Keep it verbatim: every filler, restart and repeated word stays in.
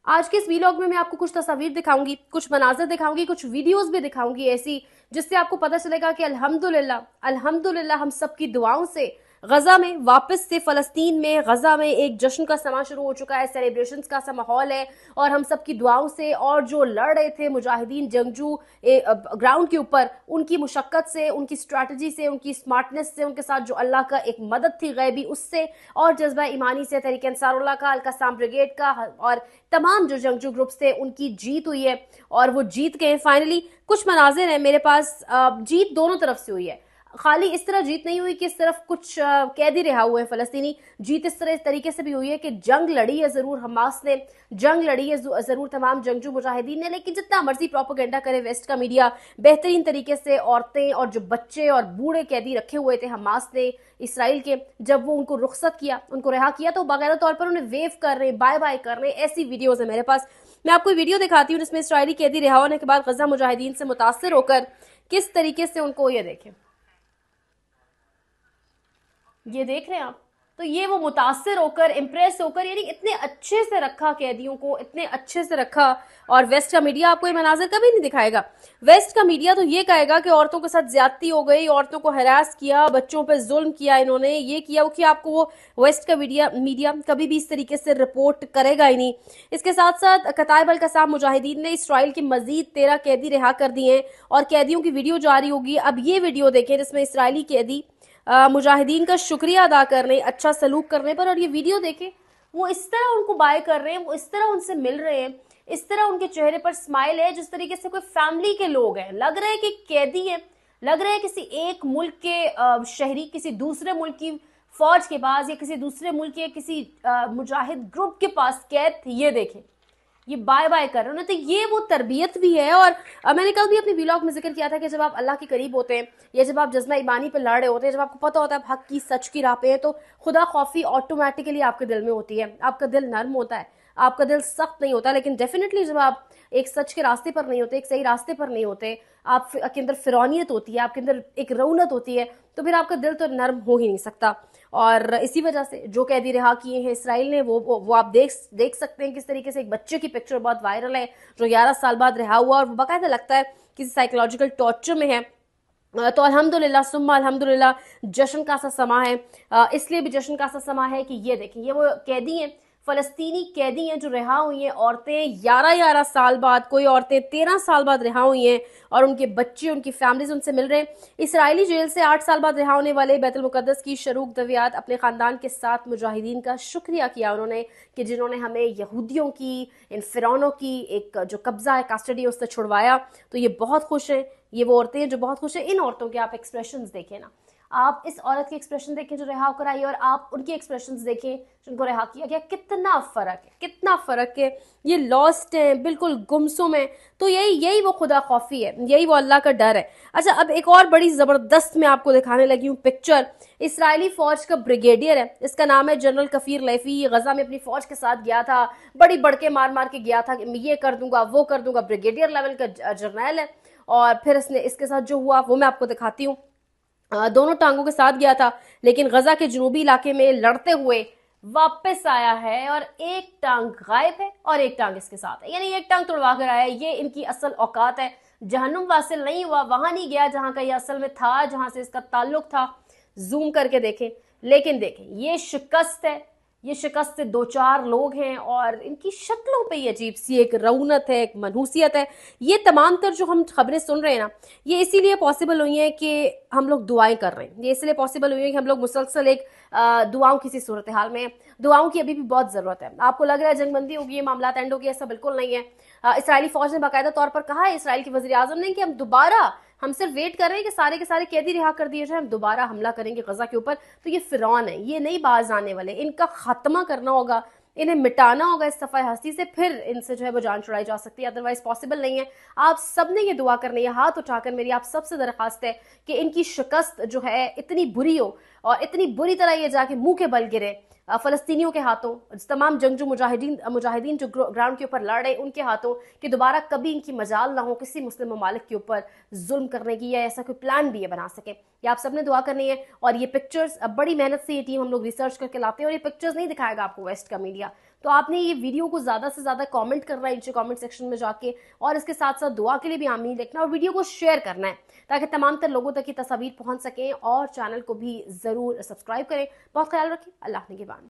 आज के इस वीलॉग में मैं आपको कुछ तस्वीर दिखाऊंगी, कुछ मनाज़िर दिखाऊंगी, कुछ वीडियोस भी दिखाऊंगी ऐसी, जिससे आपको पता चलेगा कि अल्हम्दुलिल्लाह अल्हम्दुलिल्लाह हम सबकी दुआओं से गजा में वापस से फ़लस्तीन में गजा में एक जश्न का समा शुरू हो चुका है, सेलिब्रेशंस का सा माहौल है। और हम सबकी दुआओं से और जो लड़ रहे थे मुजाहिदीन जंगजू ग्राउंड के ऊपर, उनकी मुशक्कत से, उनकी स्ट्रैटेजी से, उनकी स्मार्टनेस से, उनके साथ जो अल्लाह का एक मदद थी गैबी उससे, और जज्बा ईमानी से तहरीक अंसारुल्लाह का, अल-क़स्साम ब्रिगेड का और तमाम जो जंगजू ग्रुप्स थे उनकी जीत हुई है और वो जीत गए फाइनली। कुछ मनाजिर हैं मेरे पास, जीत दोनों तरफ से हुई है। खाली इस तरह जीत नहीं हुई कि सिर्फ कुछ कैदी रिहा हुए हैं फलस्तीनी, जीत इस तरह इस तरीके से भी हुई है कि जंग लड़ी है जरूर हमास ने, जंग लड़ी है जरूर तमाम जंगजू मुजाहिदीन ने, लेकिन जितना मर्जी प्रोपेगेंडा करे वेस्ट का मीडिया, बेहतरीन तरीके से औरतें और जो बच्चे और बूढ़े कैदी रखे हुए थे हमास ने इसराइल के, जब वो उनको रुखसत किया, उनको रिहा किया, तो बाकायदा तौर पर उन्हें वेव कर रहे, बाय बाय कर रहे, ऐसी वीडियोज है मेरे पास। मैं आपको वीडियो दिखाती हूँ जिसमें इसराइली कैदी रिहा होने के बाद गजा मुजाहिदीन से मुतासर होकर किस तरीके से उनको, ये देखें, ये देख रहे हैं आप, तो ये वो मुतासिर होकर, इम्प्रेस होकर, यानी इतने अच्छे से रखा कैदियों को, इतने अच्छे से रखा। और वेस्ट का मीडिया आपको ये मनाजिर कभी नहीं दिखाएगा। वेस्ट का मीडिया तो ये कहेगा कि औरतों के साथ ज्यादती हो गई, औरतों को हरास किया, बच्चों पे जुल्म किया, इन्होंने ये किया वो किया। आपको वो वेस्ट का मीडिया मीडिया कभी भी इस तरीके से रिपोर्ट करेगा ही नहीं। इसके साथ साथ कताइब अल-क़स्साम मुजाहिदीन ने इसराइल की मजीद तेरह कैदी रिहा कर दिए हैं और कैदियों की वीडियो जारी होगी। अब ये वीडियो देखें जिसमें इसराइली कैदी मुजाहिदीन का शुक्रिया अदा करने, अच्छा सलूक करने पर, और ये वीडियो देखें, वो इस तरह उनको बाय कर रहे हैं, वो इस तरह उनसे मिल रहे हैं, इस तरह उनके चेहरे पर स्माइल है जिस तरीके से कोई फैमिली के लोग हैं। लग रहे हैं कि कैदी हैं, लग रहे हैं किसी एक मुल्क के शहरी किसी दूसरे मुल्क की फौज के पास या किसी दूसरे मुल्क के किसी मुजाहिद ग्रुप के पास कैद थे। ये देखें, ये बाय बाय कर रहे हैं। तो ये वो तरबियत भी है। और मैंने कल भी अपनी व्लॉग में जिक्र किया था कि जब आप अल्लाह के करीब होते हैं या जब आप जज्बा ईमानी पे लड़ रहे होते हैं, जब आपको पता होता है आप हक की, सच की राह पे हैं, तो खुदा खौफी ऑटोमेटिकली आपके दिल में होती है। आपका दिल नर्म होता है, आपका दिल सख्त नहीं होता। लेकिन डेफिनेटली जब आप एक सच के रास्ते पर नहीं होते, एक सही रास्ते पर नहीं होते, आपके अंदर फिरौनियत होती है, आपके अंदर एक रौनत होती है, तो फिर आपका दिल तो नर्म हो ही नहीं सकता। और इसी वजह से जो कैदी रिहा किए हैं इसराइल ने, वो वो, वो आप देख देख सकते हैं किस तरीके से एक बच्चे की पिक्चर बहुत वायरल है जो ग्यारह साल बाद रिहा हुआ और बाकायदा लगता है किसी साइकोलॉजिकल टॉर्चर में है। तो अल्हम्दुलिल्लाह सुम्मा अल्हम्दुलिल्लाह जश्न का सा समा है। इसलिए भी जश्न का सा समा है कि ये देखें, ये वो कैदी हैं, फलस्तीनी कैदी हैं जो रिहा हुई हैं। औरतें ग्यारह ग्यारह साल बाद, कोई औरतें तेरह साल बाद रिहा हुई हैं और उनके बच्चे, उनकी फैमिलीज उनसे मिल रहे हैं। इसराइली जेल से आठ साल बाद रिहा होने वाले बैतुल मुकद्दस की शरूक दवियात अपने खानदान के साथ मुजाहिदीन का शुक्रिया किया उन्होंने कि जिन्होंने हमें यहूदियों की, इन फिरौनों की एक जो कब्जा है, कस्टडी, उससे छुड़वाया। तो ये बहुत खुश हैं, ये वो औरतें हैं जो बहुत खुश हैं। इन औरतों के आप एक्सप्रेशंस देखें ना, आप इस औरत के एक्सप्रेशन देखें जो रिहा होकर आई और आप उनके एक्सप्रेशंस देखें जिनको रिहा किया गया, कितना फर्क है, कितना फर्क है। ये लॉस्ट है, बिल्कुल गुमसुम है। तो यही यही वो खुदा खौफी है, यही वो अल्लाह का डर है। अच्छा, अब एक और बड़ी जबरदस्त मैं आपको दिखाने लगी हूँ पिक्चर। इसराइली फौज का ब्रिगेडियर है, इसका नाम है जनरल कफीर लैफी। गजा में अपनी फौज के साथ गया था, बड़ी बड़के मार मार के गया था कि मैं ये कर दूंगा, वो कर दूंगा। ब्रिगेडियर लेवल का जर्नल है। और फिर इसने इसके साथ जो हुआ वो मैं आपको दिखाती हूँ। दोनों टांगों के साथ गया था, लेकिन गजा के जनूबी इलाके में लड़ते हुए वापस आया है और एक टांग गायब है और एक टांग इसके साथ है, यानी एक टांग तोड़वा कर आया है। ये इनकी असल औकात है। जहन्नुम वासिल नहीं हुआ, वहां नहीं गया जहां का ये असल में था, जहां से इसका ताल्लुक था। जूम करके देखें, लेकिन देखें ये शिकस्त है, ये शिकस्त से दो चार लोग हैं और इनकी शक्लों पे ये अजीब सी एक रौनत है, एक मनहूसियत है। ये तमाम तर जो हम खबरें सुन रहे हैं ना, ये इसीलिए पॉसिबल हुई है कि हम लोग दुआएं कर रहे हैं। ये इसलिए पॉसिबल हुई है कि हम लोग मुसलसल एक दुआओं की सी सूरत हाल में, दुआओं की अभी भी बहुत जरूरत है। आपको लग रहा है जंगबंदी होगी, ये मामला एंड होगी, ऐसा बिल्कुल नहीं है। इसराइली फौज ने बाकायदा तौर पर कहा है, इसराइल के वजीर आजम ने, कि हम दोबारा, हम सिर्फ वेट कर रहे हैं कि सारे के सारे कैदी रिहा कर दिए जाए, हम दोबारा हमला करेंगे गजा के ऊपर। तो ये फिरौन है, ये नहीं बाज आने वाले, इनका खात्मा करना होगा, इन्हें मिटाना होगा इस सफाई हस्ती से, फिर इनसे जो है वो जान छुड़ाई जा सकती है, अदरवाइज पॉसिबल नहीं है। आप सब ने ये दुआ करनी है, हाथ उठाकर मेरी आप सबसे दरखास्त है कि इनकी शिकस्त जो है इतनी बुरी हो और इतनी बुरी तरह ये जाके मुंह के बल गिरे फलस्तीनियों के हाथों, तमाम जंगजू मुजाहिदीन मुजाहिदीन जो ग्राउंड के ऊपर लड़ रहे उनके हाथों, कि दोबारा कभी इनकी मजाल ना हो किसी मुस्लिम ममालिक के ऊपर जुल्म करने की, या ऐसा कोई प्लान भी ये बना सके। ये आप सबने दुआ करनी है। और ये पिक्चर्स अब बड़ी मेहनत से ये टीम हम लोग रिसर्च करके लाते हैं और ये पिक्चर्स नहीं दिखाएगा आपको वेस्ट का मीडिया। तो आपने ये वीडियो को ज़्यादा से ज़्यादा कमेंट करना है नीचे कमेंट सेक्शन में जाके, और इसके साथ साथ दुआ के लिए भी आमीन लिखना, और वीडियो को शेयर करना है ताकि तमाम तर लोगों तक ये तस्वीर पहुंच सकें, और चैनल को भी ज़रूर सब्सक्राइब करें। बहुत ख्याल रखें। अल्लाह निगहबान।